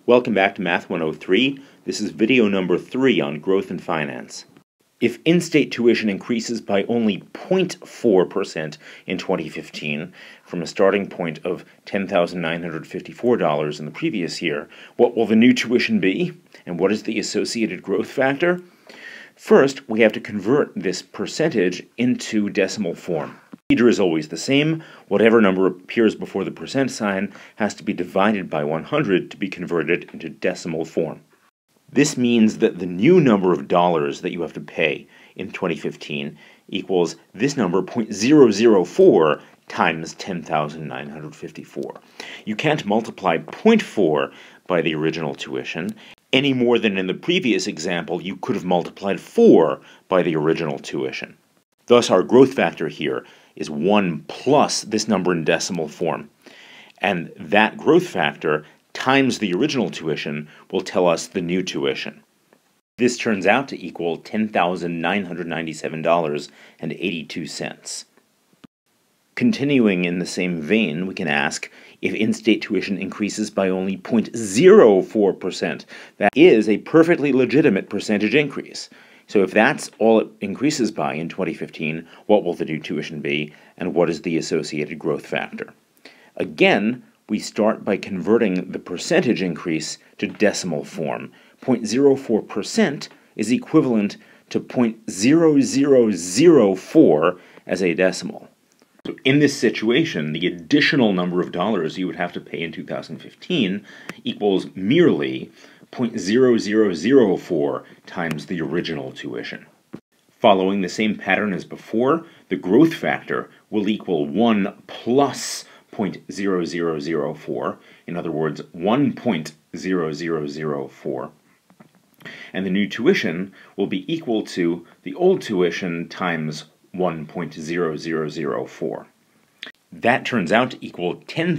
Welcome back to Math 103. This is video number 3 on growth and finance. If in-state tuition increases by only 0.4% in 2015, from a starting point of $10,954 in the previous year, what will the new tuition be? And what is the associated growth factor? First, we have to convert this percentage into decimal form. The procedure is always the same. Whatever number appears before the percent sign has to be divided by 100 to be converted into decimal form. This means that the new number of dollars that you have to pay in 2015 equals this number 0.004 times 10,954. You can't multiply 0.4 by the original tuition any more than in the previous example you could have multiplied 4 by the original tuition. Thus, our growth factor here is 1 plus this number in decimal form. And that growth factor times the original tuition will tell us the new tuition. This turns out to equal $10,997.82. Continuing in the same vein, we can ask if in-state tuition increases by only 0.04%. That is a perfectly legitimate percentage increase. So if that's all it increases by in 2015, what will the new tuition be, and what is the associated growth factor? Again, we start by converting the percentage increase to decimal form. 0.04% is equivalent to 0.0004 as a decimal. So in this situation, the additional number of dollars you would have to pay in 2015 equals merely 0.0004 times the original tuition. Following the same pattern as before, the growth factor will equal 1 plus 0.0004, in other words, 1.0004, and the new tuition will be equal to the old tuition times 1.0004. That turns out to equal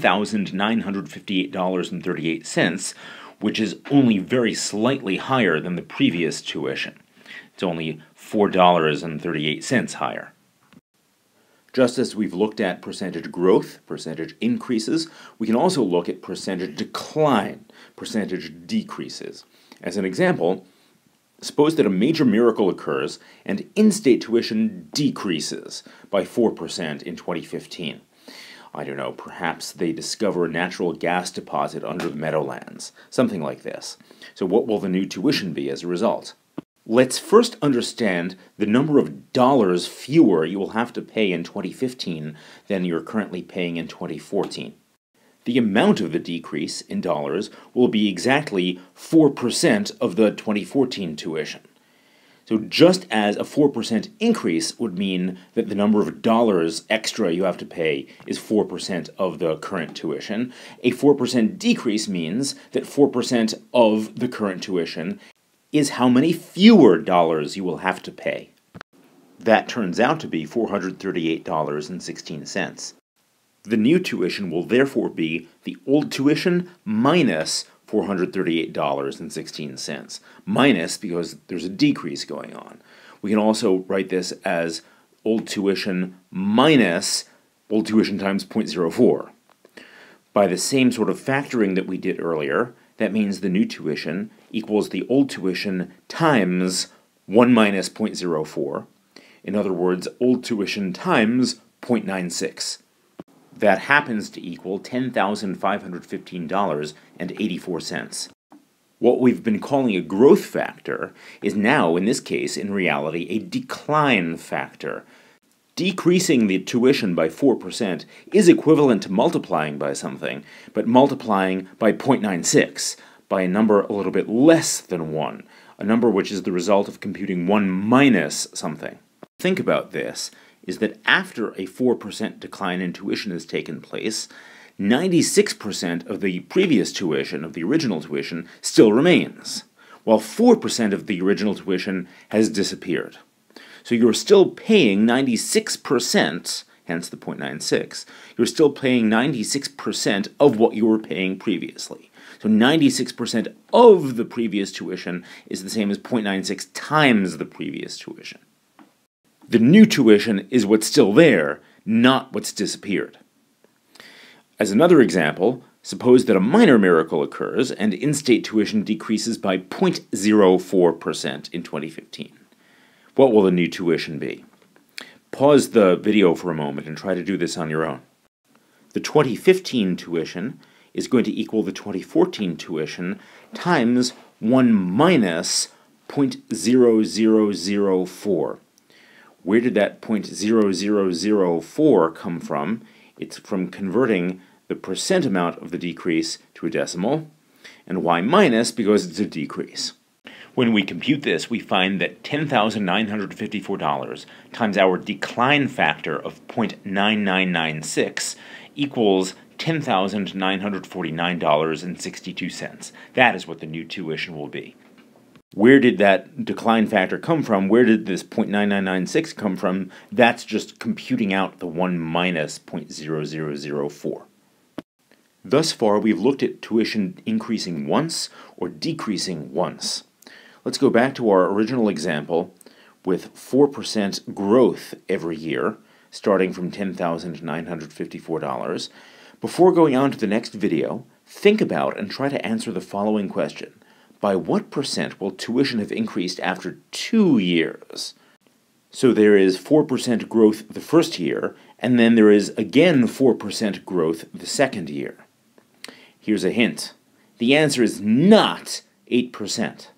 $10,958.38, which is only very slightly higher than the previous tuition. It's only $4.38 higher. Just as we've looked at percentage growth, percentage increases, we can also look at percentage decline, percentage decreases. As an example, suppose that a major miracle occurs and in-state tuition decreases by 4% in 2015. I don't know, perhaps they discover a natural gas deposit under the Meadowlands, something like this. So what will the new tuition be as a result? Let's first understand the number of dollars fewer you will have to pay in 2015 than you're currently paying in 2014. The amount of the decrease in dollars will be exactly 4% of the 2014 tuition. So just as a 4% increase would mean that the number of dollars extra you have to pay is 4% of the current tuition, a 4% decrease means that 4% of the current tuition is how many fewer dollars you will have to pay. That turns out to be $438.16. The new tuition will therefore be the old tuition minus $438.16. Minus because there's a decrease going on. We can also write this as old tuition minus old tuition times 0.04. By the same sort of factoring that we did earlier, that means the new tuition equals the old tuition times 1 minus 0.04. In other words, old tuition times 0.96. That happens to equal $10,515.84. What we've been calling a growth factor is now, in this case, in reality, a decline factor. Decreasing the tuition by 4% is equivalent to multiplying by something, but multiplying by 0.96, by a number a little bit less than 1, a number which is the result of computing 1 minus something. Think about this, is that after a 4% decline in tuition has taken place, 96% of the previous tuition, of the original tuition, still remains, while 4% of the original tuition has disappeared. So you're still paying 96%, hence the 0.96, you're still paying 96% of what you were paying previously. So 96% of the previous tuition is the same as 0.96 times the previous tuition. The new tuition is what's still there, not what's disappeared. As another example, Suppose that a minor miracle occurs and in-state tuition decreases by 0.04% in 2015. What will the new tuition be? Pause the video for a moment and try to do this on your own. The 2015 tuition is going to equal the 2014 tuition times 1 minus 0.0004. Where did that 0.0004 come from? It's from converting the percent amount of the decrease to a decimal, and y minus because it's a decrease. When we compute this, we find that $10,954 times our decline factor of 0.9996 equals $10,949.62. That is what the new tuition will be. Where did that decline factor come from? Where did this 0.9996 come from? That's just computing out the 1 minus 0.0004. Thus far, we've looked at tuition increasing once or decreasing once. Let's go back to our original example with 4% growth every year, starting from $10,954. Before going on to the next video, think about and try to answer the following question. By what percent will tuition have increased after 2 years? So there is 4% growth the first year, and then there is again 4% growth the second year. Here's a hint. The answer is not 8%.